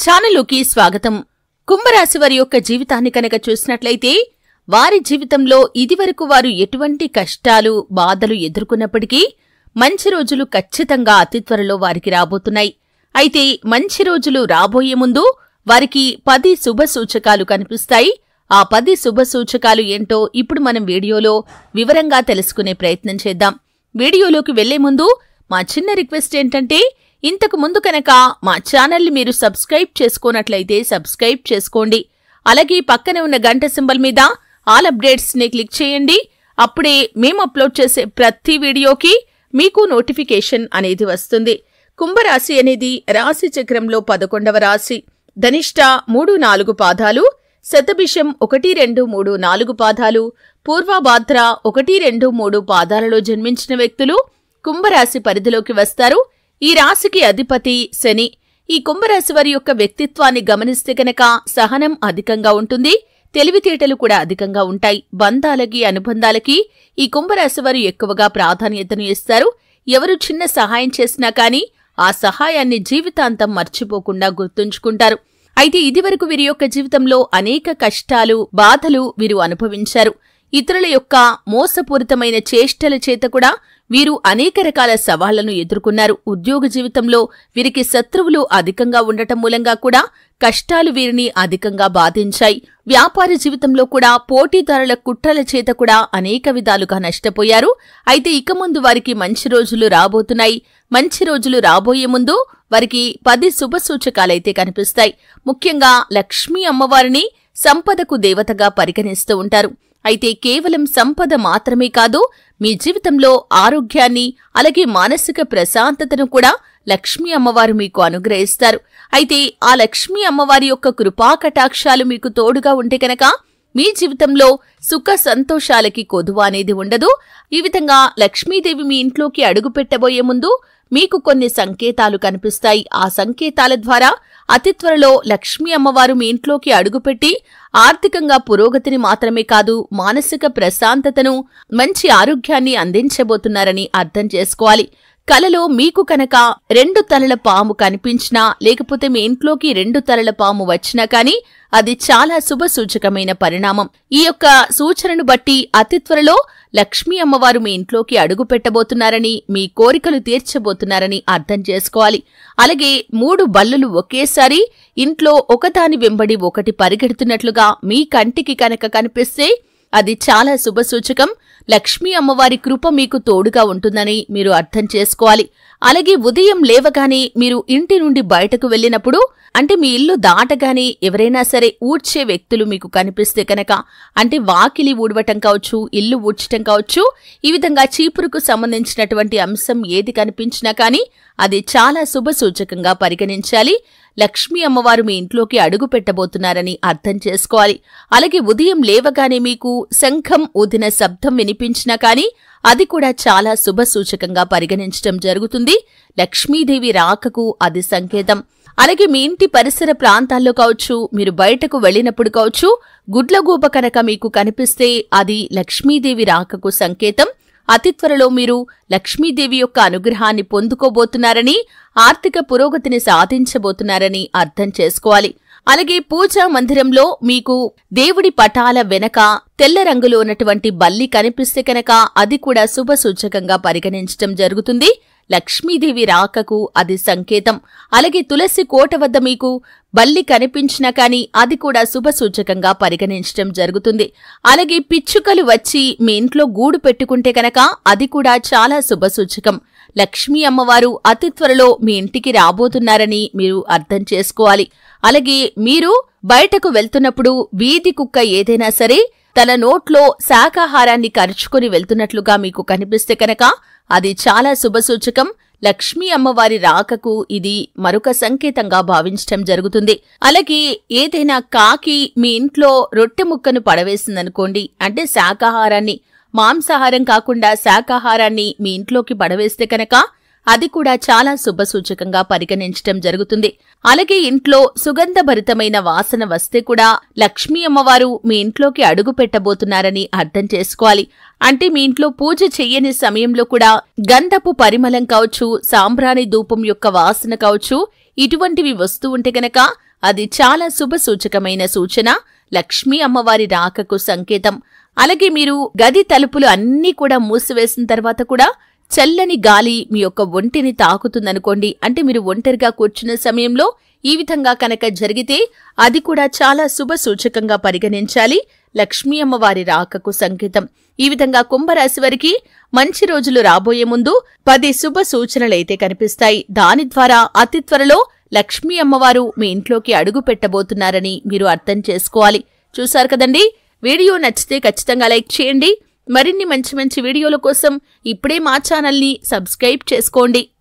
ఛానలుకి స్వాగతం. కుంభరాశి వారి యొక్క జీవితాన్ని కనుక చూసినట్లయితే వారి జీవితంలో ఇదివరకు వారు ఎటువంటి కష్టాలు బాధలు ఎదుర్కొన్నప్పటికీ మంచి రోజులు ఖచ్చితంగా అతి త్వరలో వారికి రాబోతున్నాయి. అయితే మంచి రోజులు రాబోయే ముందు వారికి 10 శుభ సూచకాలు కనిపిస్తాయి. ఆ 10 శుభ సూచకాలు ఏంటో ఇప్పుడు మనం వీడియోలో వివరంగా తెలుసుకునే ప్రయత్నం చేద్దాం. వీడియోలోకి వెళ్లే ముందు మా చిన్న రిక్వెస్ట్ ఏంటంటే, ఇంతకు ముందు కనుక మా ఛానల్ని మీరు సబ్స్క్రైబ్ చేసుకోనట్లయితే సబ్స్క్రైబ్ చేసుకోండి. అలాగే పక్కనే ఉన్న గంట సింబల్ మీద ఆల్ అప్డేట్స్ ని క్లిక్ చేయండి. అప్పుడే మేము అప్లోడ్ చేసే ప్రతి వీడియోకి మీకు నోటిఫికేషన్ అనేది వస్తుంది. కుంభరాశి అనేది రాశి చక్రంలో 11వ రాశి. ధనిష్ట 3-4 పాదాలు, శతభిషం 1-2-3-4 పాదాలు, పూర్వభాద్ర 1-2-3 పాదాలలో జన్మించిన వ్యక్తులు కుంభరాశి పరిధిలోకి వస్తారు. ఈ రాశికి అధిపతి శని. ఈ కుంభరాశి వారి యొక్క వ్యక్తిత్వాన్ని గమనిస్తే కనుక సహనం అధికంగా ఉంటుంది, తెలివితేటలు కూడా అధికంగా ఉంటాయి. బంధాలకి అనుబంధాలకి ఈ కుంభరాశి వారు ఎక్కువగా ప్రాధాన్యతను ఇస్తారు. ఎవరు చిన్న సహాయం చేసినా కానీ ఆ సహాయాన్ని జీవితాంతం మర్చిపోకుండా గుర్తుంచుకుంటారు. అయితే ఇదివరకు వీరి యొక్క జీవితంలో అనేక కష్టాలు బాధలు వీరు అనుభవించారు. ఇతరుల యొక్క మోసపూరితమైన చేష్టల చేత కూడా వీరు అనేక రకాల సవాళ్లను ఎదుర్కొన్నారు. ఉద్యోగ జీవితంలో వీరికి శత్రువులు అధికంగా ఉండటం మూలంగా కూడా కష్టాలు వీరిని అధికంగా బాధించాయి. వ్యాపార జీవితంలో కూడా పోటీదారుల కుట్రల చేత కూడా అనేక విధాలుగా నష్టపోయారు. అయితే ఇక ముందు వారికి మంచి రోజులు రాబోతున్నాయి. మంచి రోజులు రాబోయే ముందు వారికి 10 శుభ సూచకాలైతే కనిపిస్తాయి. ముఖ్యంగా లక్ష్మీ అమ్మవారిని సంపదకు దేవతగా పరిగణిస్తూ ఉంటారు. అయితే కేవలం సంపద మాత్రమే కాదు, మీ జీవితంలో ఆరోగ్యాన్ని అలాగే మానసిక ప్రశాంతతను కూడా లక్ష్మీ అమ్మవారు మీకు అనుగ్రహిస్తారు. అయితే ఆ లక్ష్మీ అమ్మవారి యొక్క కృపా కటాక్షాలు మీకు తోడుగా ఉంటే కనుక మీ జీవితంలో సుఖ సంతోషాలకి కొదువ అనేది ఉండదు. ఈ విధంగా లక్ష్మీదేవి మీ ఇంట్లోకి అడుగు పెట్టబోయే ముందు మీకు కొన్ని సంకేతాలు కనిపిస్తాయి. ఆ సంకేతాల ద్వారా అతి త్వరలో లక్ష్మీ అమ్మవారు మీ ఇంట్లోకి అడుగుపెట్టి ఆర్థికంగా పురోగతిని మాత్రమే కాదు, మానసిక ప్రశాంతతను మంచి ఆరోగ్యాన్ని అందించబోతున్నారని అర్థం చేసుకోవాలి. కలలో మీకు కనుక 2 తలల పాము కనిపించినా లేకపోతే మీ ఇంట్లోకి 2 తలల పాము వచ్చినా కానీ అది చాలా శుభ సూచకమైన పరిణామం. ఈ యొక్క సూచనను బట్టి అతి త్వరలో లక్ష్మీ అమ్మవారు మీ ఇంట్లోకి అడుగు పెట్టబోతున్నారని, మీ కోరికలు తీర్చబోతున్నారని అర్థం చేసుకోవాలి. అలాగే 3 బల్లులు ఒకేసారి ఇంట్లో ఒకదాని వెంబడి ఒకటి పరిగెడుతున్నట్లుగా మీ కంటికి కనుక కనిపిస్తే అది చాలా శుభ సూచకం. లక్ష్మీ అమ్మవారి కృప మీకు తోడుగా ఉంటుందని మీరు అర్థం చేసుకోవాలి. అలాగే ఉదయం లేవగానే మీరు ఇంటి నుండి బయటకు వెళ్లినప్పుడు, అంటే మీ ఇల్లు దాటగానే ఎవరైనా సరే ఊడ్చే వ్యక్తులు మీకు కనిపిస్తే కనుక, అంటే వాకిలి ఊడవటం కావచ్చు, ఇల్లు ఊడ్చటం కావచ్చు, ఈ విధంగా చీపురుకు సంబంధించినటువంటి అంశం ఏది కనిపించినా కానీ అది చాలా శుభ సూచకంగా పరిగణించాలి. లక్ష్మీ అమ్మవారు మీ ఇంట్లోకి అడుగు పెట్టబోతున్నారని అర్థం చేసుకోవాలి. అలాగే ఉదయం లేవగానే మీకు శంఖం ఊదిన శబ్దం వినిపించినా కానీ అది కూడా చాలా శుభ సూచకంగా పరిగణించడం జరుగుతుంది. లక్ష్మీదేవి రాకకు అది సంకేతం. అలాగే మీ ఇంటి పరిసర ప్రాంతాల్లో కావచ్చు, మీరు బయటకు వెళ్లినప్పుడు కావచ్చు, గుడ్లగూబ కనుక మీకు కనిపిస్తే అది లక్ష్మీదేవి రాకకు సంకేతం. అతి త్వరలో మీరు లక్ష్మీదేవి యొక్క అనుగ్రహాన్ని పొందుకోబోతున్నారని, ఆర్థిక పురోగతిని సాధించబోతున్నారని అర్థం చేసుకోవాలి. అలాగే పూజా మందిరంలో మీకు దేవుడి పటాల వెనక తెల్ల రంగులో ఉన్నటువంటి బల్లి కనిపిస్తే కనుక అది కూడా శుభ సూచకంగా పరిగణించడం జరుగుతుంది. లక్ష్మీదేవి రాకకు అది సంకేతం. అలాగే తులసి కోట వద్ద మీకు బల్లి కనిపించినా కానీ అది కూడా శుభ సూచకంగా పరిగణించడం జరుగుతుంది. అలాగే పిచ్చుకలు వచ్చి మీ ఇంట్లో గూడు పెట్టుకుంటే కనుక అది కూడా చాలా శుభ సూచకం. లక్ష్మీ అమ్మవారు అతి త్వరలో మీ ఇంటికి రాబోతున్నారని మీరు అర్థం చేసుకోవాలి. అలాగే మీరు బయటకు వెళ్తున్నప్పుడు వీధి కుక్క ఏదైనా సరే తన నోట్లో శాకాహారాన్ని కరుచుకొని వెళ్తున్నట్లుగా మీకు కనిపిస్తే కనుక అది చాలా శుభసూచకం. లక్ష్మీ అమ్మవారి రాకకు ఇది మరొక సంకేతంగా భావించటం జరుగుతుంది. అలాగే ఏదైనా కాకి మీ ఇంట్లో రొట్టె ముక్కను పడవేసిందనుకోండి, అంటే శాకాహారాన్ని, మాంసాహారం కాకుండా శాకాహారాన్ని మీ ఇంట్లోకి పడవేస్తే కనుక అది కూడా చాలా శుభసూచకంగా పరిగణించటం జరుగుతుంది. అలాగే ఇంట్లో సుగంధభరితమైన వాసన వస్తే కూడా లక్ష్మీ అమ్మవారు మీ ఇంట్లోకి అడుగు పెట్టబోతున్నారని అర్థం చేసుకోవాలి. అంటే మీ ఇంట్లో పూజ చెయ్యని సమయంలో కూడా గంధపు పరిమళం కావచ్చు, సాంబ్రాణి ధూపం యొక్క వాసన కావచ్చు, ఇటువంటివి వస్తూ ఉంటే గనక అది చాలా శుభసూచకమైన సూచన, లక్ష్మీ అమ్మవారి రాకకు సంకేతం. అలాగే మీరు గది తలుపులు అన్నీ కూడా మూసివేసిన తర్వాత కూడా చల్లని గాలి మీ యొక్క ఒంటిని తాకుతుందనుకోండి, అంటే మీరు ఒంటరిగా కూర్చున్న సమయంలో ఈ విధంగా కనుక జరిగితే అది కూడా చాలా శుభసూచకంగా పరిగణించాలి, లక్ష్మీ అమ్మవారి రాకకు సంకేతం. ఈ విధంగా కుంభరాశి వారికి మంచి రోజులు రాబోయే ముందు 10 శుభ సూచనలైతే కనిపిస్తాయి. దాని ద్వారా అతి త్వరలో లక్ష్మీ అమ్మవారు మీ ఇంట్లోకి అడుగు పెట్టబోతున్నారని మీరు అర్థం చేసుకోవాలి. చూశారు కదండి, వీడియో నచ్చితే ఖచ్చితంగా లైక్ చేయండి. మరిన్ని మంచి మంచి వీడియోల కోసం ఇప్పుడే మా ఛానల్ని సబ్స్క్రైబ్ చేసుకోండి.